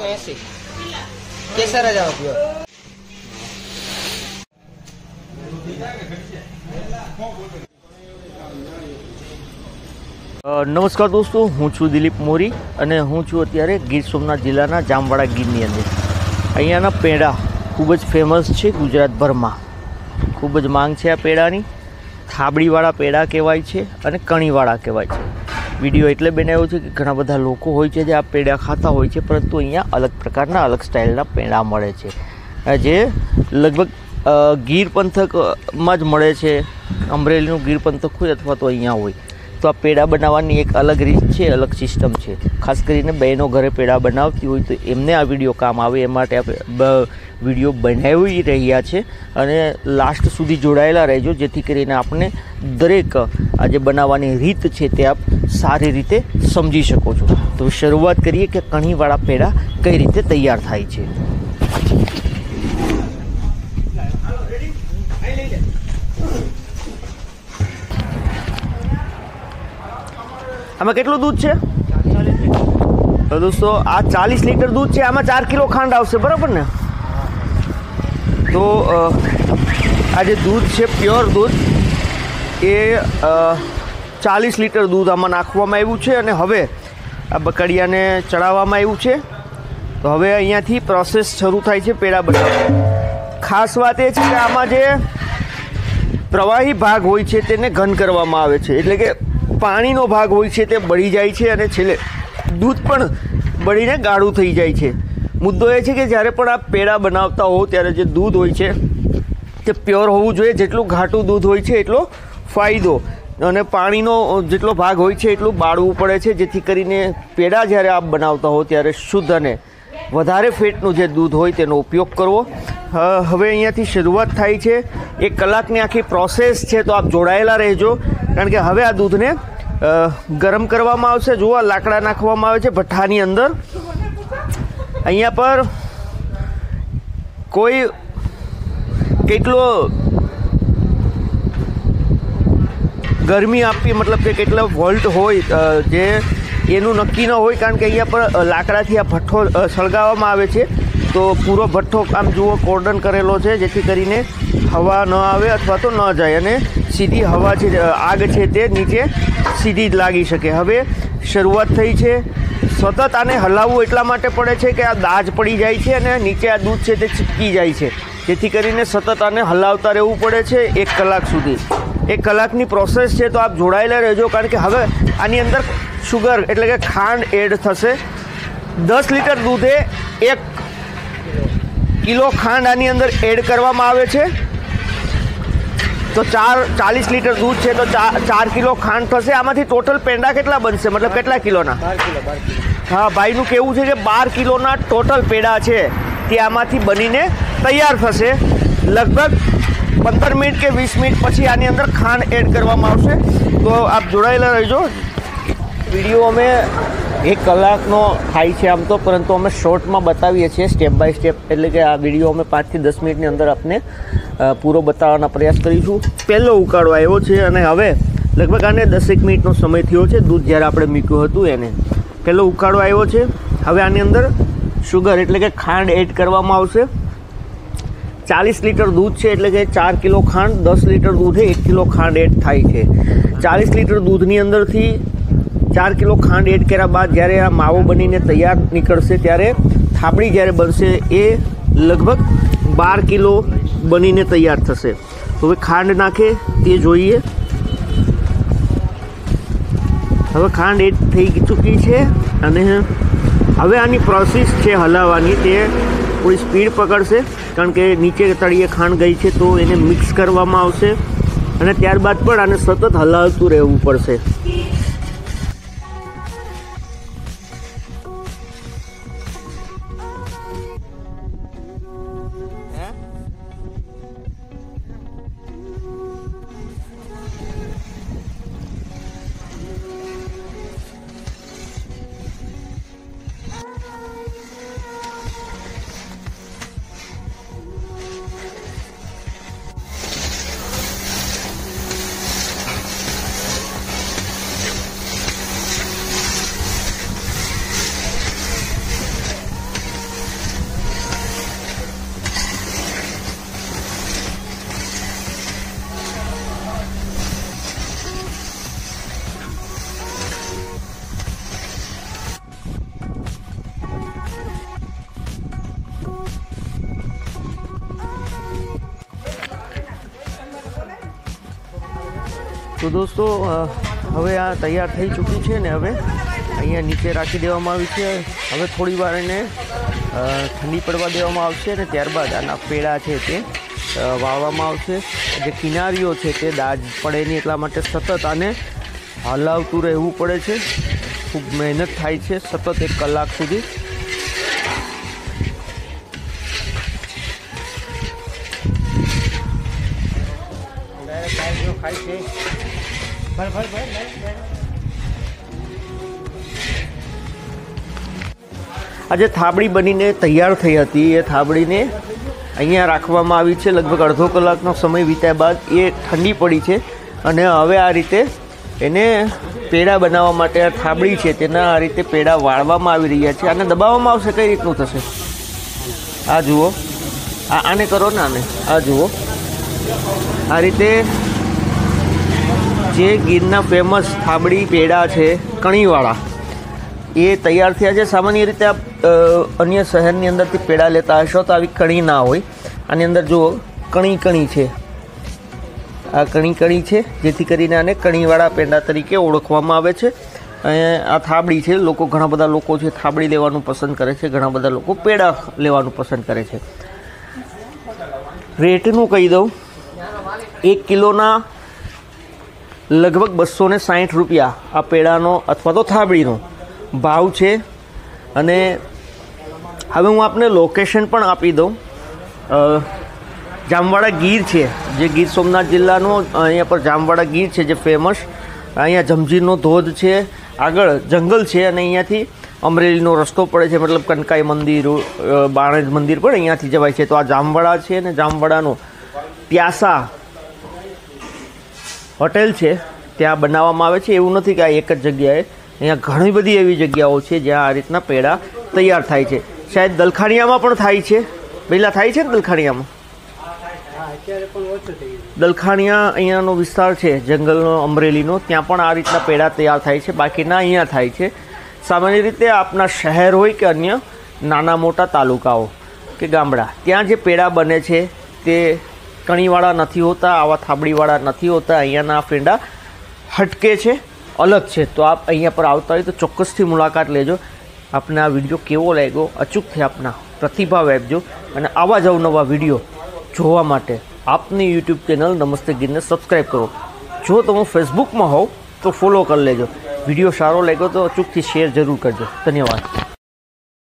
180 केसर જ આવે પ્યોર। નમસ્કાર દોસ્તો, હું છું દિલીપ મોરી અને હું છું અત્યારે ગીર સોમનાથ જિલ્લાના જામવાડા ગીરની અંદર। અહીંયાના પેંડા ખૂબ જ ફેમસ છે ગુજરાતભરમાં, ખૂબ જ માંગ છે આ પેંડાની। થાબડીવાળા પેંડા કહેવાય છે અને કણીવાળા કહેવાય છે। વિડીયો એટલે બનાવ્યો છે કે ઘણા બધા લોકો હોય છે જે આ પેંડા ખાતા હોય છે, પરંતુ અહીંયા અલગ પ્રકારના અલગ સ્ટાઇલના પેંડા મળે છે, જે લગભગ ગીર પંથકમાં જ મળે છે। અમરેલીનું ગીર પંથક હોય અથવા તો અહીંયા હોય તો આ પેંડા બનાવવાની એક અલગ રીત છે, અલગ સિસ્ટમ છે। ખાસ કરીને બહેનો ઘરે પેંડા બનાવતી હોય તો એમને આ વિડીયો કામ આવે એ માટે આપણે વિડીયો બનાવી રહ્યા છે અને લાસ્ટ સુધી જોડાયેલા રહેજો, જેથી કરીને આપણે દરેક આ જે બનાવવાની રીત છે તે આપ સારી રીતે સમજી શકો છો। તો શરૂઆત કરીએ કે કણીવાળા પેંડા કઈ રીતે તૈયાર થાય છે। આમાં કેટલું દૂધ છે? તો દોસ્તો આ 40 લીટર દૂધ છે, આમાં 4 કિલો ખાંડ આવશે, બરાબર ને? તો આ જે દૂધ છે પ્યોર દૂધ એ 40 લીટર દૂધ આમાં નાખવામાં આવ્યું છે અને હવે આ બકડિયાને ચડાવવામાં આવ્યું છે। તો હવે અહીંયાથી પ્રોસેસ શરૂ થાય છે પેંડા બનાવવાની। ખાસ વાત એ છે કે આમાં જે પ્રવાહી ભાગ હોય છે તેને ઘન કરવામાં આવે છે, એટલે કે પાણીનો ભાગ હોય છે તે બળી જાય છે અને છેલ્લે દૂધ પણ બળીને ગાઢું થઈ જાય છે। મુદ્દો એ છે કે જ્યારે પણ આપ પેંડા બનાવતા હો ત્યારે જે દૂધ હોય છે તે પ્યોર હોવું જોઈએ। જેટલું ઘાટું દૂધ હોય છે એટલો ફાયદો, અને પાણીનો જેટલો ભાગ હોય છે એટલું બાળવું પડે છે, જેથી કરીને પેંડા જ્યારે આપ બનાવતા હો ત્યારે શુદ્ધ અને વધારે ફેટનું જે દૂધ હોય તેનો ઉપયોગ કરવો। હવે અહીંયાથી શરૂઆત થાય છે, 1 કલાકની આખી પ્રોસેસ છે, તો આપ જોડાયેલા રહેજો, કારણ કે હવે આ દૂધને ગરમ કરવામાં આવશે। જુઓ લાકડા નાખવામાં આવે છે ભઠ્ઠાની અંદર। અહીંયા પર કોઈ કેટલો ગરમી આપવી, મતલબ કે કેટલો વોલ્ટ હોય જે એનું નક્કી ન હોય, કારણ કે અહીંયા પર લાકડાથી આ ભઠ્ઠો સળગાવવામાં આવે છે। તો પૂરો ભઠ્ઠો આમ જુઓ કોર્ડન કરેલો છે, જેથી કરીને હવા ન આવે અથવા તો ન જાય અને સીધી હવા છે, આગ છે તે નીચે સીધી જ લાગી શકે। હવે શરૂઆત થઈ છે, સતત આને હલાવવું એટલા માટે પડે છે કે આ દાજ પડી જાય છે અને નીચે આ દૂધ છે તે ચીપકી જાય છે, જેથી કરીને સતત આને હલાવતા રહેવું પડે છે 1 કલાક સુધી। 1 કલાકની પ્રોસેસ છે, તો આપ જોડાયેલા રહેજો, કારણ કે હવે આની અંદર શુગર એટલે કે ખાંડ એડ થશે। 10 લીટર દૂધે 1 કિલો ખાંડ આની અંદર એડ કરવામાં આવે છે। તો 40 લીટર દૂધ છે તો 4 કિલો ખાંડ થશે। આમાંથી ટોટલ પેંડા કેટલા બનશે, મતલબ કેટલા કિલોના? 12 કિલો। હા, ભાઈનું કહેવું છે કે 12 કિલોના ટોટલ પેંડા છે તે આમાંથી બનીને તૈયાર થશે। લગભગ 15 મિનિટ કે 20 મિનિટ પછી આની અંદર ખાંડ એડ કરવામાં આવશે। તો આપ જોડાયેલા રહેજો। વિડીયો અમે 1 કલાકનો થાય છે આમ તો, પરંતુ અમે શોર્ટમાં બતાવીએ છીએ સ્ટેપ બાય સ્ટેપ, એટલે કે આ વિડીયો અમે 5 થી 10 મિનિટની અંદર આપને પૂરો બતાવવાના પ્રયાસ કરીશું। પહેલો ઉકાળો આવ્યો છે અને હવે લગભગ આને 10 મિનિટનો સમય થયો છે, દૂધ જ્યારે આપણે મૂક્યું હતું એને પહેલો ઉકાળો આવ્યો છે। હવે આની અંદર શુગર એટલે કે ખાંડ એડ કરવામાં આવશે। 40 લીટર દૂધ છે એટલે કે 4 કિલો ખાંડ, 10 લીટર દૂધે 1 કિલો ખાંડ એડ થાય છે। 40 લીટર દૂધની અંદરથી 4 કિલો ખાંડ એડ કર્યા બાદ જ્યારે આ માવો બનીને તૈયાર નીકળશે ત્યારે થાબડી જ્યારે બનશે એ લગભગ 12 કિલો બનીને તૈયાર થશે। તો હવે ખાંડ નાખે તે જોઈએ। હવે ખાંડ એડ થઈ ચૂકી છે અને હવે આની પ્રોસેસ છે હલાવવાની, તે થોડી સ્પીડ પકડશે, કારણ કે નીચે તળિયે ખાંડ ગઈ છે તો એને મિક્સ કરવામાં આવશે અને ત્યારબાદ પણ આને સતત હલાવતું રહેવું પડશે। તો દોસ્તો હવે આ તૈયાર થઈ ચૂકી છે ને હવે અહીંયા નીચે રાખી દેવામાં આવી છે. હવે થોડી વાર એને ઠંડી પડવા દેવામાં આવશે અને ત્યારબાદ આના પેડા છે તે વાળવામાં આવશે. જે કિનારીઓ છે તે દાજ પડે નહીં એટલા માટે સતત આને હલાવતું રહેવું પડે છે. ખૂબ મહેનત થાય છે સતત 1 કલાક સુધી. આજે થાબડી બનીને તૈયાર થઈ હતી એ થાબડીને અહીંયા રાખવામાં આવી છે. લગભગ અડધો કલાકનો સમય વીત્યા બાદ એ ઠંડી પડી છે અને હવે આ રીતે એને પેડા બનાવવા માટે આ થાબડી છે તેના આ રીતે પેડા વાળવામાં આવી રહ્યા છે. આને દબાવવામાં આવશે. કઈ રીતનું થશે આ જુઓ. આને કરો ને, આને આ જુઓ. આ રીતે જે ગીરના ફેમસ થાબડી પેડા છે કણીવાળા એ તૈયાર થયા છે. સામાન્ય રીતે આપ અન્ય શહેરની અંદરથી પેડા લેતા હશો તો આવી કણી ના હોય. આની અંદર જુઓ કણી છે. આ કણી છે જેથી કરીને આને કણીવાળા પેંડા તરીકે ઓળખવામાં આવે છે. આ થાબડી છે. ઘણા બધા લોકો છે થાબડી લેવાનું પસંદ કરે છે, ઘણા બધા લોકો પેડા લેવાનું પસંદ કરે છે. રેટનું કહી દઉં, 1 કિલોના લગભગ 260 રૂપિયા આ પેડાનો અથવા તો થાબડીનો ભાવ છે. અને હવે હું આપને લોકેશન પણ આપી દઉં. જામવાડા ગીર છે, જે ગીર સોમનાથ જિલ્લાનો અહીંયા પર જામવાડા ગીર છે જે ફેમસ. અહીંયા જમજીરનો ધોધ છે, આગળ જંગલ છે અને અહીંયાથી અમરેલીનો રસ્તો પડે છે. મતલબ કનકાઈ મંદિર, બાણેજ મંદિર પણ અહીંયાથી જવાય છે. તો આ જામવાડા છે અને જામવાડાનો પ્યાસા હોટેલ છે ત્યાં બનાવવામાં આવે છે. એવું નથી કે આ એક જ જગ્યાએ, અહીંયા ઘણી બધી એવી જગ્યાઓ છે જ્યાં આ રીતના પેડા તૈયાર થાય છે. શાયદ દલખાણીયામાં પણ થાય છે. પહેલાં થાય છે ને દલખાણીયામાં? દલખાણીયા અહીંયાનો વિસ્તાર છે જંગલનો, અમરેલીનો, ત્યાં પણ આ રીતના પેડા તૈયાર થાય છે. બાકીના અહીંયા થાય છે. સામાન્ય રીતે આપના શહેર હોય કે અન્ય નાના મોટા તાલુકાઓ કે ગામડા, ત્યાં જે પેડા બને છે તે કણીવાળા નથી હોતા, આવા થાબડીવાળા નથી હોતા. અહીંયાના પેંડા હટકે છે, અલગ છે. તો આપ અહીંયા પર આવતા હોય તો ચોક્કસથી મુલાકાત લેજો. આપને આ વિડીયો કેવો લાગ્યો અચૂકથી આપના પ્રતિભાવ આપજો. અને આવા જ અવનવા વિડીયો જોવા માટે આપની યુટ્યુબ ચેનલ નમસ્તે ગીરને સબસ્ક્રાઈબ કરો. જો તમે ફેસબુકમાં હોવ તો ફોલો કરી લેજો. વિડીયો સારો લાગ્યો તો અચૂકથી શેર જરૂર કરજો. ધન્યવાદ.